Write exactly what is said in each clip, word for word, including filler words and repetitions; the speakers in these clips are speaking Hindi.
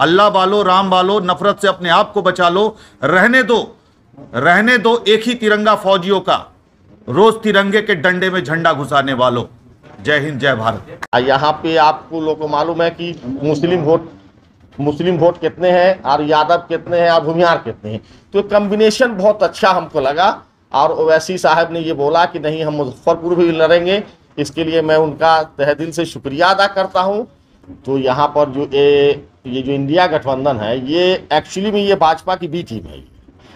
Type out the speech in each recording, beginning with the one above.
अल्लाह वालो, राम वालो, नफरत से अपने आप को बचा लो। रहने दो रहने दो एक ही तिरंगा फौजियों का, रोज तिरंगे के डंडे में झंडा घुसाने वालों। जय हिंद, जय भारत। यहाँ पे आपको लोगों को मालूम है कि मुस्लिम वोट मुस्लिम वोट कितने हैं और यादव कितने हैं और भूमिहार कितने हैं, तो कम्बिनेशन बहुत अच्छा हमको लगा। और ओवैसी साहब ने ये बोला कि नहीं, हम मुजफ्फरपुर भी लड़ेंगे, इसके लिए मैं उनका तहे दिल से शुक्रिया अदा करता हूँ। तो यहाँ पर जो ये ये जो इंडिया गठबंधन है, ये एक्चुअली में ये भाजपा की बी टीम है।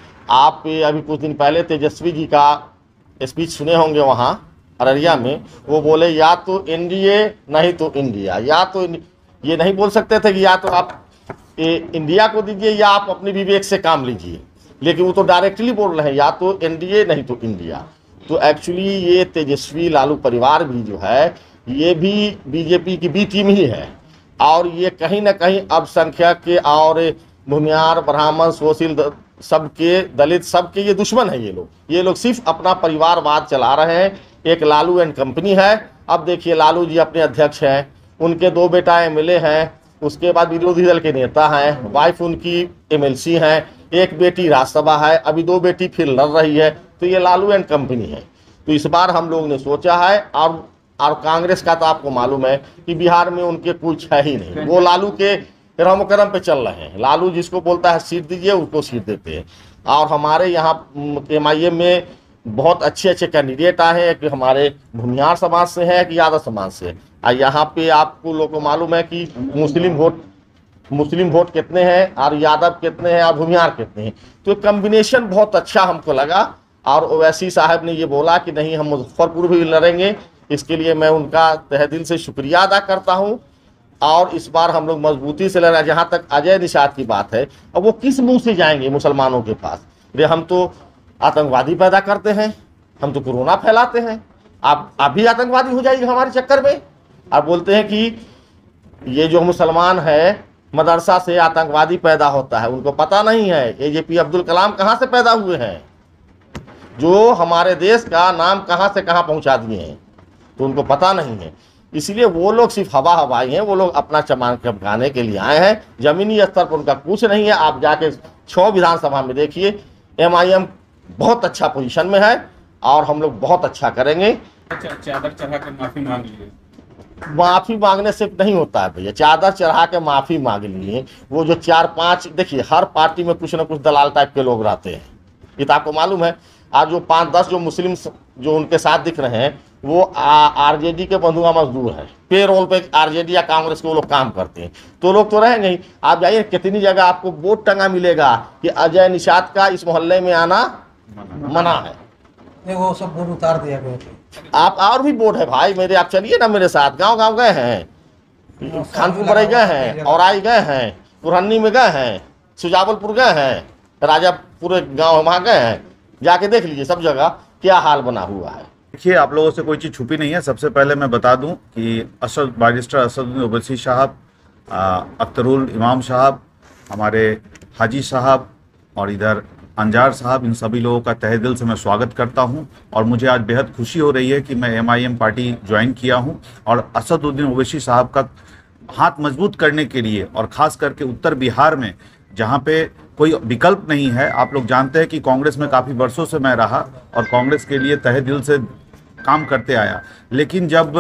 आप अभी कुछ दिन पहले तेजस्वी जी का स्पीच सुने होंगे वहाँ अररिया में, वो बोले या तो एनडीए नहीं तो इंडिया, या तो ये नहीं बोल सकते थे कि या तो आप ए, इंडिया को दीजिए या आप अपने विवेक से काम लीजिए, लेकिन वो तो डायरेक्टली बोल रहे हैं या तो एनडीए नहीं तो इंडिया। तो एक्चुअली ये तेजस्वी लालू परिवार भी जो है, ये भी बीजेपी की बी टीम ही है। और ये कहीं ना कहीं अल्पसंख्यक के और भूमिहार, ब्राह्मण, शोषित सबके, दलित सबके ये दुश्मन है। ये लोग ये लोग सिर्फ अपना परिवारवाद चला रहे हैं। एक लालू एंड कंपनी है। अब देखिए, लालू जी अपने अध्यक्ष हैं, उनके दो बेटा एमएलए हैं, उसके बाद विरोधी दल के नेता हैं, वाइफ उनकी एमएलसी हैं, एक बेटी राज्यसभा है, अभी दो बेटी फिर लड़ रही है। तो ये लालू एंड कंपनी है। तो इस बार हम लोग ने सोचा है, और और कांग्रेस का तो आपको मालूम है कि बिहार में उनके कुछ है ही नहीं, वो लालू के रम करम पे चल रहे हैं। लालू जिसको बोलता है सीट दीजिए, उसको सीट देते हैं। और हमारे यहाँ एम आई एम में बहुत अच्छे अच्छे कैंडिडेट आए हैं, कि हमारे भूमिहार समाज से है कि यादव समाज से। और यहाँ पे आपको लोगों को मालूम है कि मुस्लिम वोट मुस्लिम वोट कितने हैं और यादव कितने हैं और भूमिहार कितने हैं, तो कम्बिनेशन बहुत अच्छा हमको लगा। और ओवैसी साहब ने ये बोला कि नहीं, हम मुजफ्फरपुर भी लड़ेंगे, इसके लिए मैं उनका तहे दिल से शुक्रिया अदा करता हूँ। और इस बार हम लोग मजबूती से लड़ रहे हैं। जहाँ तक अजय निषाद की बात है, अब वो किस मुंह से जाएंगे मुसलमानों के पास? अरे हम तो आतंकवादी पैदा करते हैं, हम तो कोरोना फैलाते हैं, आप आप भी आतंकवादी हो जाएंगे हमारे चक्कर में। आप बोलते हैं कि ये जो मुसलमान है मदरसा से आतंकवादी पैदा होता है, उनको पता नहीं है एजेपी अब्दुल कलाम कहाँ से पैदा हुए हैं, जो हमारे देश का नाम कहाँ से कहाँ पहुँचा दिए हैं, तो उनको पता नहीं है। इसलिए वो लोग सिर्फ हवा हवाई हैं, वो लोग अपना चमान चमकाने के लिए आए हैं। जमीनी स्तर पर उनका कुछ नहीं है। आप जाके छः विधानसभा में देखिए, एम आई एम बहुत अच्छा पोजीशन में है और हम लोग बहुत अच्छा करेंगे। चादर चढ़ा कर माफी मांग लिए। माफी मांगने से नहीं होता है भैया, चादर चढ़ा के माफी मांग लिए। वो जो चार पांच, देखिए हर पार्टी में कुछ ना कुछ दलाल टाइप के लोग रहते हैं, ये तो आपको मालूम है। आज जो पाँच दस जो मुस्लिम जो उनके साथ दिख रहे हैं, वो आरजेडी के बंधुआ मजदूर हैं, पे रोल पे आरजेडी या कांग्रेस के वो लोग काम करते हैं, तो लोग तो रहेंगे ही। आप जाइए, कितनी जगह आपको बोर्ड टंगा मिलेगा कि अजय निषाद का इस मोहल्ले में आना मना है। नहीं, वो सब बोर्ड उतार दिया गया। आप और भी बोर्ड है भाई मेरे, आप चलिए ना मेरे साथ। गांव गांव गए हैं, खानपुर बड़े गए हैं, औराई गए हैं, पुरहनी में गए हैं, सुजावलपुर गए हैं, राजापुर गाँव वहाँ गए हैं, जाके देख लीजिए सब जगह क्या हाल बना हुआ है। देखिए, आप लोगों से कोई चीज़ छुपी नहीं है। सबसे पहले मैं बता दूं कि असद बैरिस्टर असदुद्दीन ओवैसी साहब, अख्तरुल इमाम साहब, हमारे हाजी साहब और इधर अंजार साहब, इन सभी लोगों का तहे दिल से मैं स्वागत करता हूं। और मुझे आज बेहद खुशी हो रही है कि मैं M I M party join किया हूं और असदुद्दीन ओवैसी साहब का हाथ मजबूत करने के लिए, और ख़ास करके उत्तर बिहार में जहां पे कोई विकल्प नहीं है। आप लोग जानते हैं कि कांग्रेस में काफ़ी वर्षों से मैं रहा और कांग्रेस के लिए तहे दिल से काम करते आया, लेकिन जब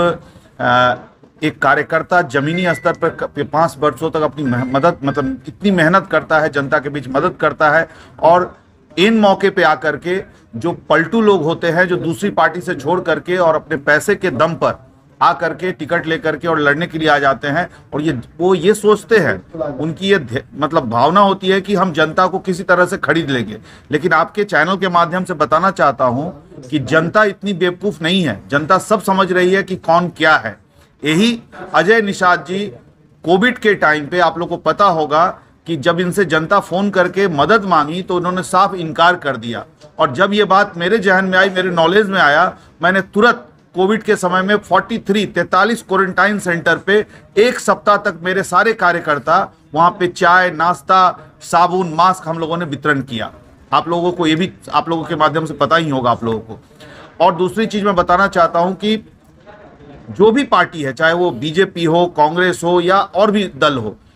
आ, एक कार्यकर्ता जमीनी स्तर पर पाँच वर्षों तक अपनी मदद मतलब इतनी मेहनत करता है, जनता के बीच मदद करता है, और इन मौके पे आकर के जो पलटू लोग होते हैं, जो दूसरी पार्टी से छोड़ करके और अपने पैसे के दम पर आ करके टिकट लेकर के और लड़ने के लिए आ जाते हैं, और ये वो ये सोचते हैं, उनकी ये मतलब भावना होती है कि हम जनता को किसी तरह से खरीद लेंगे। लेकिन आपके चैनल के माध्यम से बताना चाहता हूं कि जनता इतनी बेवकूफ नहीं है, जनता सब समझ रही है कि कौन क्या है। यही अजय निषाद जी कोविड के टाइम पे, आप लोग को पता होगा कि जब इनसे जनता फोन करके मदद मांगी तो उन्होंने साफ इनकार कर दिया। और जब ये बात मेरे जहन में आई, मेरे नॉलेज में आया, मैंने तुरंत कोविड के समय में तैंतालीस तैंतालीस क्वारंटाइन सेंटर पे एक सप्ताह तक मेरे सारे कार्यकर्ता वहां पे चाय, नाश्ता, साबुन, मास्क हम लोगों ने वितरण किया। आप लोगों को ये भी आप लोगों के माध्यम से पता ही होगा आप लोगों को। और दूसरी चीज मैं बताना चाहता हूं कि जो भी पार्टी है, चाहे वो बीजेपी हो, कांग्रेस हो या और भी दल हो,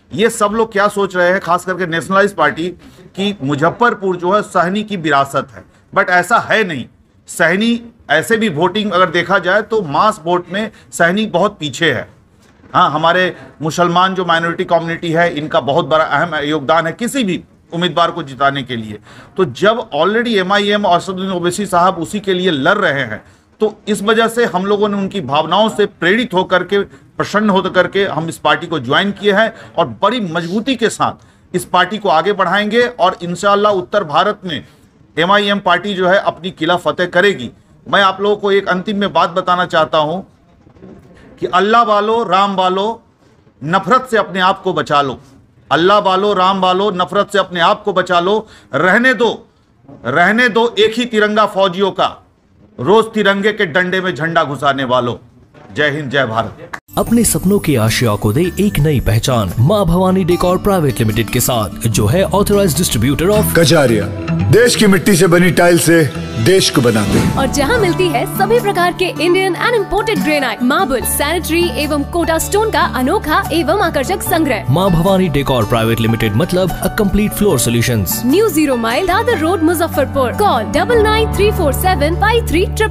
ये सब लोग क्या सोच रहे हैं, खास करके नेशनलाइज पार्टी, कि मुजफ्फरपुर जो है सहनी की विरासत है, बट ऐसा है नहीं। सहनी ऐसे भी वोटिंग अगर देखा जाए तो मास वोट में सहनी बहुत पीछे है। हाँ, हमारे मुसलमान जो माइनॉरिटी कम्युनिटी है, इनका बहुत बड़ा अहम योगदान है किसी भी उम्मीदवार को जिताने के लिए। तो जब ऑलरेडी एम आई एम और असदुद्दीन ओवैसी साहब उसी के लिए लड़ रहे हैं, तो इस वजह से हम लोगों ने उनकी भावनाओं से प्रेरित होकर के, प्रसन्न होकर करके हम इस पार्टी को ज्वाइन किए हैं और बड़ी मजबूती के साथ इस पार्टी को आगे बढ़ाएंगे और इंशाअल्लाह उत्तर भारत में एम आई एम पार्टी जो है अपनी किला फतेह करेगी। मैं आप लोगों को एक अंतिम में बात बताना चाहता हूं कि अल्लाह वालो, राम वालो, नफरत से अपने आप को बचा लो। अल्लाह वालो, राम वालो, नफरत से अपने आप को बचा लो। रहने दो रहने दो एक ही तिरंगा फौजियों का, रोज तिरंगे के डंडे में झंडा घुसाने वालों। जय हिंद, जय भारत। अपने सपनों की आशिया को दे एक नई पहचान माँ भवानी डेकोर प्राइवेट लिमिटेड के साथ, जो है ऑथराइज्ड डिस्ट्रीब्यूटर ऑफ कजारिया। देश की मिट्टी से बनी टाइल से देश को बनाते हैं और जहां मिलती है सभी प्रकार के Indian and imported granite, marble, sanitary एवं कोटा स्टोन का अनोखा एवं आकर्षक संग्रह। माँ भवानी डेकोर प्राइवेट लिमिटेड मतलब a complete floor solutions. New zero mile Dadar road, Muzaffarpur. Call double nine three four seven five three triple